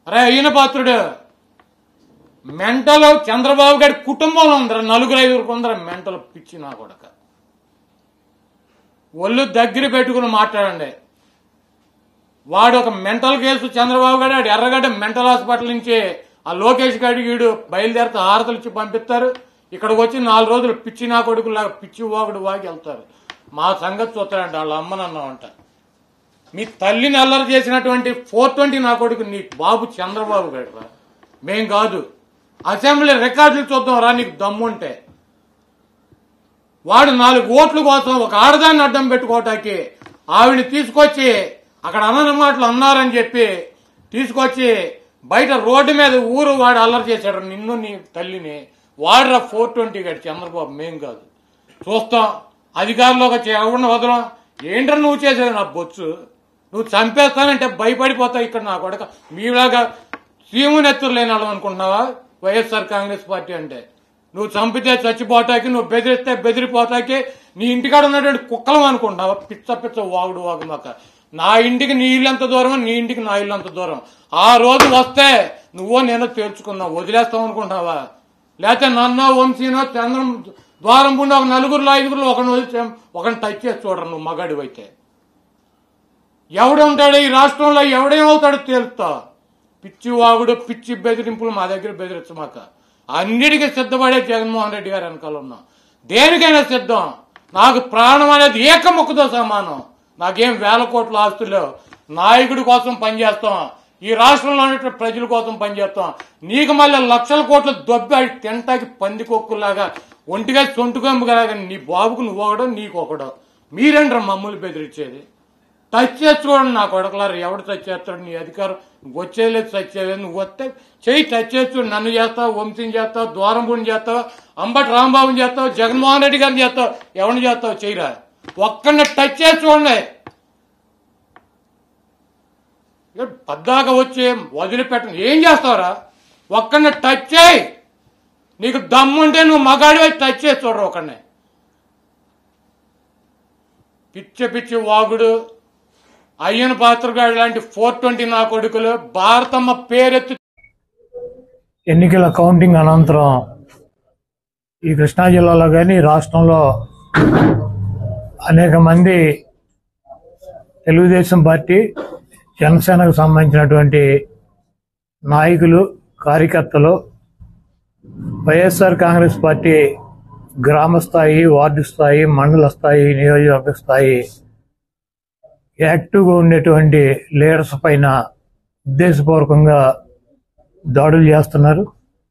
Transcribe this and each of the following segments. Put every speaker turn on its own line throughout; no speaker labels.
అరే అయ్యన పాత్రుడు మెంటల్ చంద్రబాబు గారి కుటుంబంలో ఉందరా, 4-5 ఉందరా మెంటల్ పిచ్చి నా కొడక. ఒళ్ళు దగ్గర పెట్టుకుని మాట్లాడండి. వాడు ఒక మెంటల్ కేసు చంద్రబాబు గారు ఎర్రగడ్డ మెంటల్ హాస్పిటల్ నుంచి ఆ లోకేష్ గారి వీడు బయలుదేరితే హారతలు ఇచ్చి పంపిస్తారు. ఇక్కడికి వచ్చి 4 రోజులు పిచ్చి నా కొడుకులాగా పిచ్చి వాగుడు వాగి వెళ్తారు. మా సంగతి చూస్తారంట వాళ్ళ అమ్మనన్నామంట. మీ తల్లిని అల్లరి చేసినటువంటి 420 నా కొడుకు నీ బాబు చంద్రబాబు గారు రా, మేం కాదు. అసెంబ్లీ రికార్డులు చూద్దాం రా నీకు దమ్ముంటే. వాడు 4 ఓట్ల కోసం ఒక ఆడదాన్ని అడ్డం పెట్టుకోవటానికి ఆవిడని తీసుకొచ్చి అక్కడ అన్న మాటలు అన్నారని చెప్పి తీసుకొచ్చి బయట రోడ్డు మీద ఊరు వాడు అల్లరి చేశాడు నిన్ను నీ తల్లిని. వాడురా 420 గారు చంద్రబాబు, మేం కాదు. చూస్తాం అధికారంలోకి వచ్చి ఎవరిని వదలం. ఏంట్రా నువ్వు చేసేది నా బొచ్చు, నువ్వు చంపేస్తానంటే భయపడిపోతావు. ఇక్కడ నా కొడక మీలాగా సీమునెత్తురు లేని వాళ్ళం అనుకుంటున్నావా వైఎస్ఆర్ కాంగ్రెస్ పార్టీ అంటే? నువ్వు చంపితే చచ్చిపోతాకి, నువ్వు బెదిరిస్తే బెదిరిపోతాకి నీ ఇంటికాడ ఉన్నటువంటి కుక్కలం అనుకుంటున్నావా? పిచ్చ పిచ్చ వాగుడు వాగుమాక. నా ఇంటికి నీ ఇల్లు ఎంత దూరం, నీ ఇంటికి నా ఇల్లు అంత దూరం. ఆ రోజు వస్తే నువ్వో నేనో తేల్చుకున్నావు, వదిలేస్తావు అనుకుంటున్నావా? లేకపోతే నన్నో వంశీనో చంద్రం ద్వారం పుండి ఒక 4-5 ఒకరిని వదిలి ఒకరిని టచ్ చేసి చూడరు నువ్వు మగాడివి అయితే. ఎవడుంటాడో ఈ రాష్ట్రంలో ఎవడేమవుతాడో తేలుస్తా. పిచ్చి వాగుడు పిచ్చి బెదిరింపులు మా దగ్గర బెదిరించమాక. అన్నిటికీ సిద్ధపడే జగన్మోహన్ రెడ్డి గారు వెనకాల ఉన్నాం. దేనికైనా సిద్ధం. నాకు ప్రాణం అనేది ఏకముక్కతో సమానం. నాకేం 1000 కోట్ల ఆస్తులు. నాయకుడి కోసం పనిచేస్తాం, ఈ రాష్ట్రంలో ఉన్న ప్రజల కోసం పనిచేస్తాం. నీకు మళ్ళీ 1,00,000 కోట్లు దొబ్బి తింటాకి పందికొక్కులాగా ఒంటిగా సొంటుకొమ్మలాగా నీ బాబుకు నువ్వు ఒకడో నీకు ఒకడో. మీరేంట్రా మమ్మల్ని బెదిరించేది? టచ్ చేసి చూడండి నా కొడకలారు. ఎవడు టచ్ చేస్తాడు? నీ అధికారం వచ్చేలేదు, టచ్ చేయలేదు. నువ్వు వస్తే చెయ్యి టచ్ చేసి చూడు. నన్ను చేస్తావు, వంశీని చేస్తావు, ద్వారంపూడిని చేస్తావు, అంబటి రాంబాబుని చేస్తావు, జగన్మోహన్ రెడ్డి గారిని చేస్తావు, ఎవరిని చేస్తావు చెయ్యిరా. ఒక్కడిని టచ్ చేసి చూడండి. పద్దాక వచ్చి వదిలిపెట్టండి. ఏం చేస్తావురా? ఒక్కడిని టచ్ చేయి. నీకు దమ్ముంటే నువ్వు మగాడి వచ్చి టచ్ చేసి చూడరు ఒకడిని. పిచ్చి పిచ్చి వాగుడు అయ్యన పాత్రగాడు లాంటి 420 నా కొడుకులు భారతమ్మ పేరెత్తి.
ఎన్నికల కౌంటింగ్ అనంతరం ఈ కృష్ణా జిల్లాలో కానీ రాష్ట్రంలో అనేక మంది తెలుగుదేశం పార్టీ, జనసేనకు సంబంధించినటువంటి నాయకులు, కార్యకర్తలు వైఎస్ఆర్ కాంగ్రెస్ పార్టీ గ్రామ స్థాయి, వార్డు స్థాయి, మండల స్థాయి, నియోజకవర్గ స్థాయి యాక్టివ్గా ఉండేటువంటి లీడర్స్ పైన ఉద్దేశపూర్వకంగా దాడులు చేస్తున్నారు.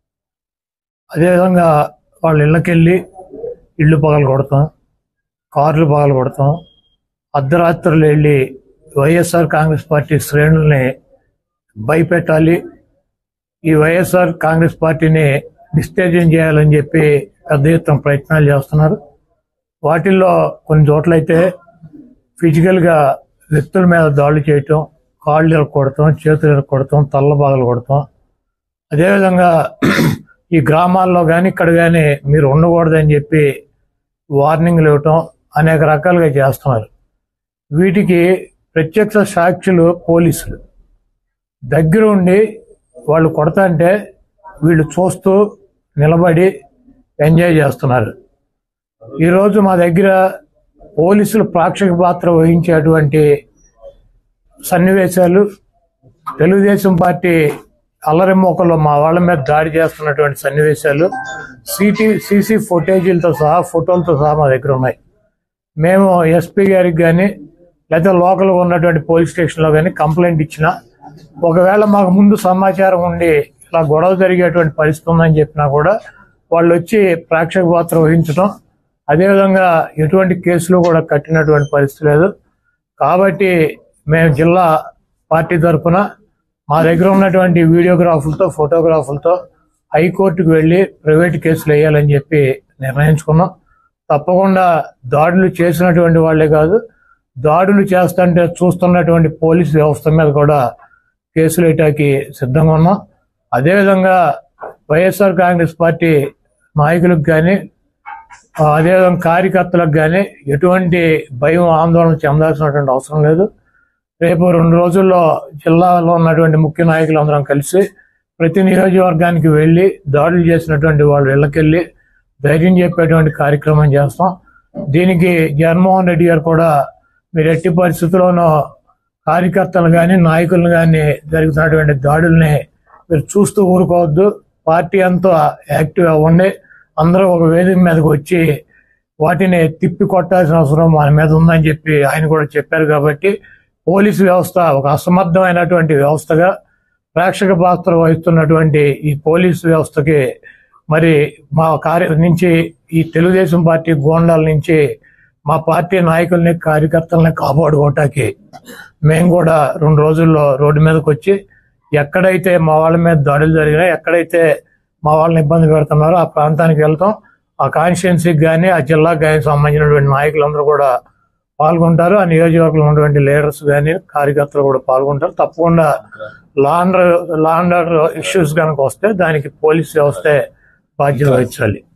అదేవిధంగా వాళ్ళ ఇళ్ళకెళ్ళి ఇళ్ళు పగలు కొడతాం, కార్లు పగలు కొడతాం, అర్ధరాత్రులు వెళ్ళి వైఎస్ఆర్ కాంగ్రెస్ పార్టీ శ్రేణుల్ని భయపెట్టాలి, ఈ వైఎస్ఆర్ కాంగ్రెస్ పార్టీని డిస్టేజన్ చేయాలని చెప్పి పెద్ద ఎత్తున ప్రయత్నాలు చేస్తున్నారు. వాటిల్లో కొన్ని చోట్లయితే ఫిజికల్గా వ్యక్తుల మీద దాడులు చేయటం, కాళ్ళు ఇరక్కొడతాం, చేతులు ఇరక్కొడతాం, తల్ల బాగలు కొడతాం. అదేవిధంగా ఈ గ్రామాల్లో కానీ ఇక్కడ కానీ మీరు ఉండకూడదని చెప్పి వార్నింగ్లు ఇవ్వటం అనేక రకాలుగా చేస్తున్నారు. వీటికి ప్రత్యక్ష సాక్షులు పోలీసులు దగ్గర ఉండి వాళ్ళు కొడతాంటే వీళ్ళు చూస్తూ నిలబడి ఎంజాయ్ చేస్తున్నారు. ఈరోజు మా దగ్గర పోలీసులు ప్రేక్షక పాత్ర వహించేటువంటి సన్నివేశాలు, తెలుగుదేశం పార్టీ అల్లరిమోకల్లో మా వాళ్ళ మీద దాడి చేస్తున్నటువంటి సన్నివేశాలు సీసీ ఫుటేజీలతో సహా, ఫోటోలతో సహా మా దగ్గర ఉన్నాయి. మేము ఎస్పీ గారికి కానీ లేదా లోకల్గా ఉన్నటువంటి పోలీస్ స్టేషన్లో కానీ కంప్లైంట్ ఇచ్చినా, ఒకవేళ మాకు ముందు సమాచారం ఉండి ఇలా గొడవ జరిగేటువంటి పరిస్థితి ఉందని చెప్పినా కూడా వాళ్ళు వచ్చి ప్రేక్షక పాత్ర వహించడం, అదేవిధంగా ఎటువంటి కేసులు కూడా కట్టినటువంటి పరిస్థితి లేదు. కాబట్టి మేము జిల్లా పార్టీ తరఫున మా దగ్గర ఉన్నటువంటి వీడియోగ్రాఫులతో, ఫోటోగ్రాఫులతో హైకోర్టుకు వెళ్ళి ప్రైవేట్ కేసులు వేయాలని చెప్పి నిర్ణయించుకున్నాం. తప్పకుండా దాడులు చేసినటువంటి వాళ్లే కాదు, దాడులు చేస్తుంటే చూస్తున్నటువంటి పోలీసు వ్యవస్థ మీద కూడా కేసులు వేయటానికి సిద్ధంగా ఉన్నాం. అదేవిధంగా వైఎస్ఆర్ కాంగ్రెస్ పార్టీ నాయకులకు కానీ, అదేవిధంగా కార్యకర్తలకు కానీ ఎటువంటి భయం, ఆందోళన చెందాల్సినటువంటి అవసరం లేదు. రేపు 2 రోజుల్లో జిల్లాలో ఉన్నటువంటి ముఖ్య నాయకులందరం కలిసి ప్రతి నియోజకవర్గానికి వెళ్ళి దాడులు చేసినటువంటి వాళ్ళ ఇళ్ళకెళ్ళి ధైర్యం చెప్పేటువంటి కార్యక్రమం చేస్తాం. దీనికి జగన్మోహన్ రెడ్డి గారు కూడా మీరు ఎట్టి పరిస్థితుల్లోనూ కార్యకర్తలు కానీ నాయకులను కానీ జరుగుతున్నటువంటి దాడుల్ని మీరు చూస్తూ ఊరుకోవద్దు. పార్టీ అంతా యాక్టివ్ అవ్వండి. అందరూ ఒక వేదిక మీదకి వచ్చి వాటిని తిప్పి కొట్టాల్సిన అవసరం మన మీద ఉందని చెప్పి ఆయన కూడా చెప్పారు. కాబట్టి పోలీసు వ్యవస్థ ఒక అసమర్థమైనటువంటి వ్యవస్థగా ప్రేక్షక పాత్ర వహిస్తున్నటువంటి ఈ పోలీసు వ్యవస్థకి మరి మా నుంచి ఈ తెలుగుదేశం పార్టీ గోండాల నుంచి మా పార్టీ నాయకుల్ని కార్యకర్తల్ని కాపాడుకోవటానికి మేము కూడా 2 రోజుల్లో రోడ్డు మీదకి వచ్చి ఎక్కడైతే మా వాళ్ళ మీద దాడులు జరిగినాయి, ఎక్కడైతే మా వాళ్ళని ఇబ్బంది పెడుతున్నారో ఆ ప్రాంతానికి వెళ్తాం. ఆ కాన్స్టిట్యున్సీకి కానీ ఆ జిల్లాకు కానీ సంబంధించినటువంటి నాయకులందరూ కూడా పాల్గొంటారు. ఆ నియోజకవర్గంలో ఉన్నటువంటి లీడర్స్ కానీ కార్యకర్తలు కూడా పాల్గొంటారు. తప్పకుండా లా అండ్ ఆర్డర్ ఇష్యూస్ కనుక వస్తే దానికి పోలీస్ వ్యవస్థే బాధ్యత వహించాలి.